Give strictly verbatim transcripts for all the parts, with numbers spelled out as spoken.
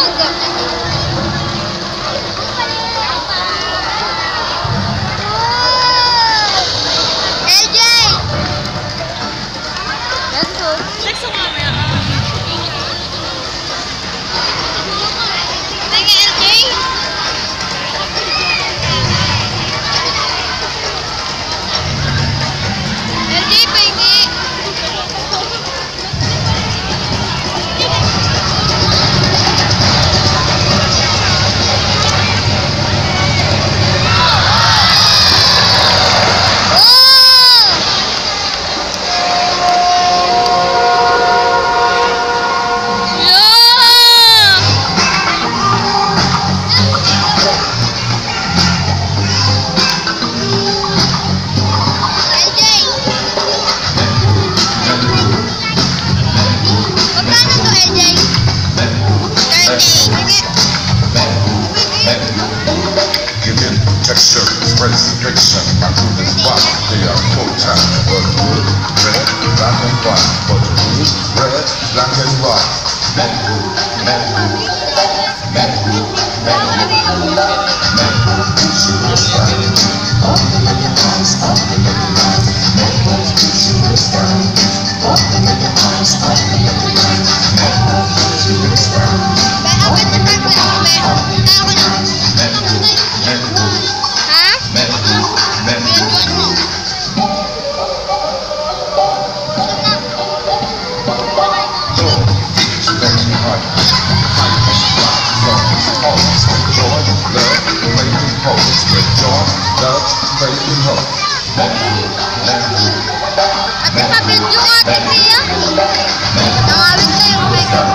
Texture, respiration, my groove is wild. They are full time, but good, red, black and white. But good, red, black and white. Mango, mango, mango, mango, mango, superstar. All the little eyes, all the little eyes. Mango, superstar. All the little eyes, all the little eyes. Mango, superstar. All the little eyes, all the little eyes. Mango, Ate, pa-video nga, Ate Pia. Nangawin kayo, okay ka.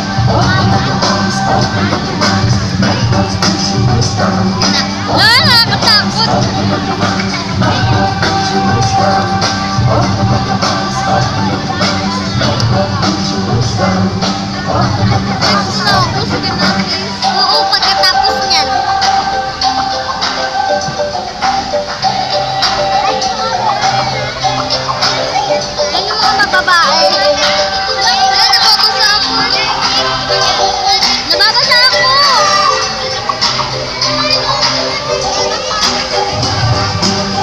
Wala, nakakatakot. Tapos na ako, sige natin. Oo, pagkatapos niyan. Yan yung mga babae. Wala, nababasa ako. Nababasa ako.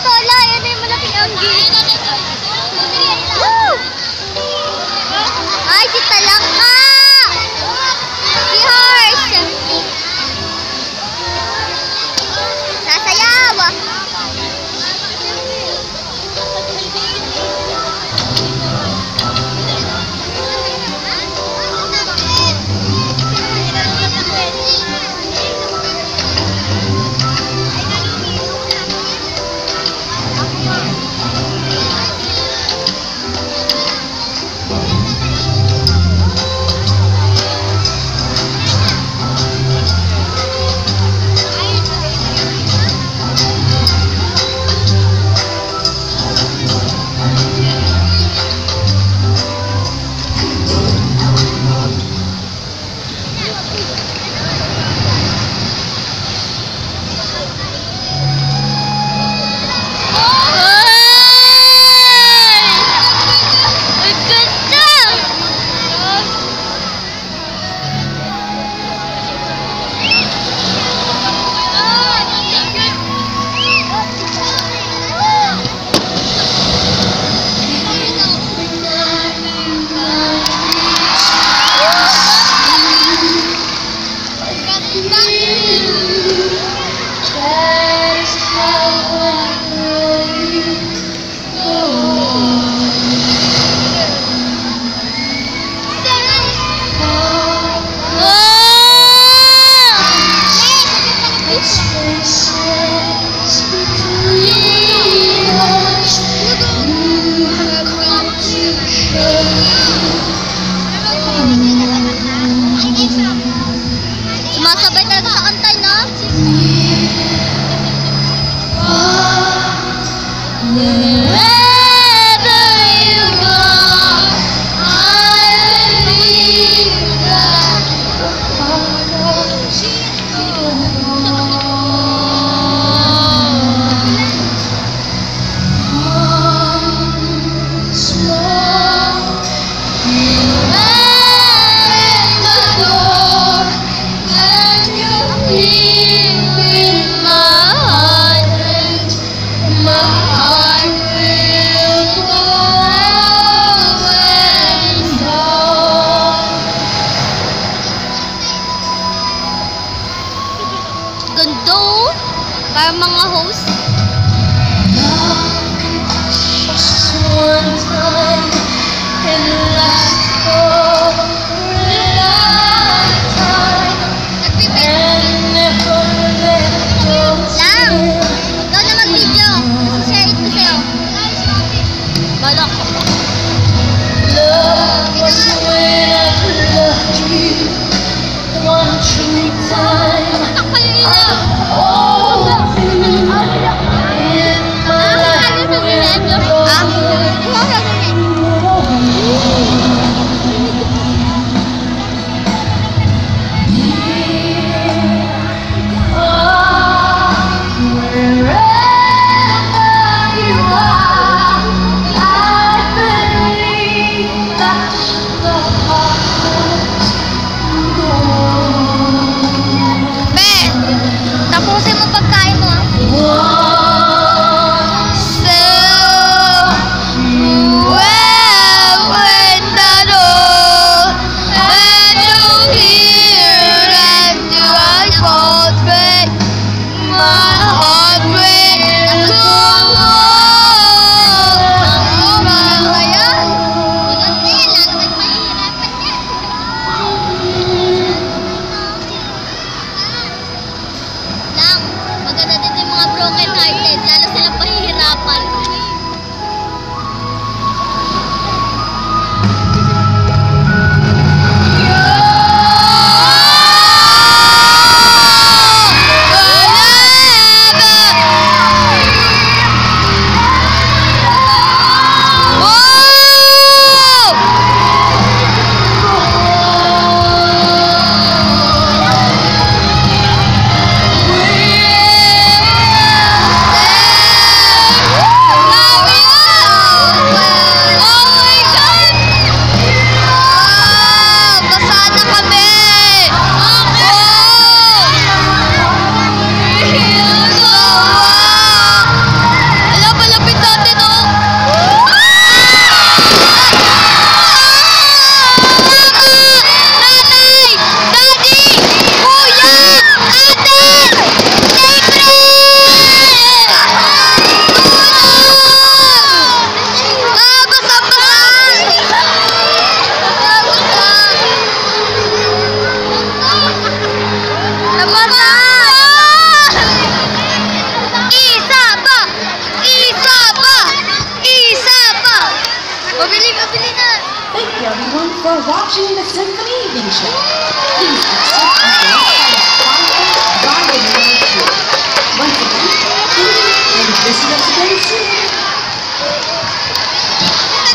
Lola. Yan na yung malaking anggi. Woo! Ay, si Talaka! Si Horse! Sasayaw! Sumasabay talaga sa kanta, no? Wherever you go, I believe that gando, para mga host. Just one time and last for a lifetime and never let go. Lang, ikaw na mag-video. Share it ko sa'yo. Balak ko. Love was when I loved you one true time. Oh, in my life Tapusin mo pagkain mo. Broken hearted, lalo silang pahihirapan. Wow! Mabili, mabili na! Thank you everyone for watching the Symphony Evening Show.